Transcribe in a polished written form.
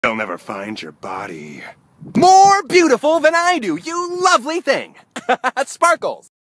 They'll never find your body. More beautiful than I do, you lovely thing. Sparkles.